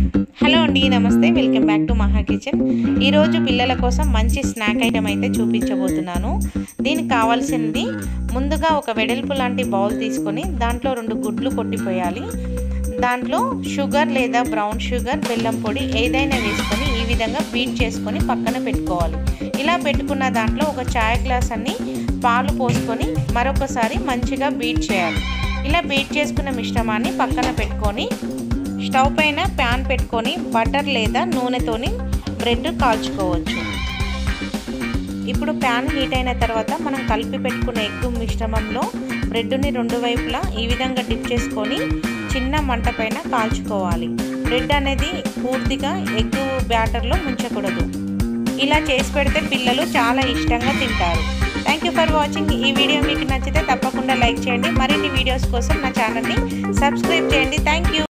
Hello అండి, నమస్తే. Welcome back to Maha kitchen. ఈరోజు పిల్లల కోసం మంచి స్నాక్ ఐటమ్ అయితే చూపించబోతున్నాను. దీనికి కావాల్సింది ముందుగా ఒక వెడల్పు లాంటి బౌల్ తీసుకొని దాంట్లో 2 గుడ్లు కొట్టిపోయాలి. దాంట్లో షుగర్ లేదా బ్రౌన్ షుగర్, బెల్లం పొడి ఏదైనా వేసుకొని ఈ విధంగా బీట్ చేసుకొని పక్కన పెట్టుకోవాలి. ఇలా పెట్టుకున్న దాంట్లో ఒక చాయ్ గ్లాస్ అన్ని పాలు పోసుకొని మరొకసారి మంచిగా బీట్ చేయాలి. ఇలా బీట్ చేసుకున్న మిశ్రమాన్ని పక్కన పెట్టుకొని స్టవ్ పైన ప్యాన్ పెట్టుకొని బటర్ లేదా నూనెతోని బ్రెడ్ కాల్చుకోవచ్చు. ఇప్పుడు ప్యాన్ హీట్ అయిన తర్వాత మనం కలిపి పెట్టుకున్న ఎగ్ మిశ్రమంలో బ్రెడ్ని 2 వైపులా ఈ విధంగా డిప్ చేసుకొని చిన్న మంట పైన కాల్చుకోవాలి. బ్రెడ్ అనేది పూర్తిగా ఎగ్ బ్యాటర్లో ముంచకూడదు. ఇలా చేసి పెడితే పిల్లలు చాలా ఇష్టంగా తింటారు. Thank you for watching. ఈ వీడియో మీకు నచ్చితే తప్పకుండా లైక్ చేయండి. మరిన్ని వీడియోస్ కోసం నా ఛానల్ని సబ్స్క్రైబ్ చేయండి. Thank you.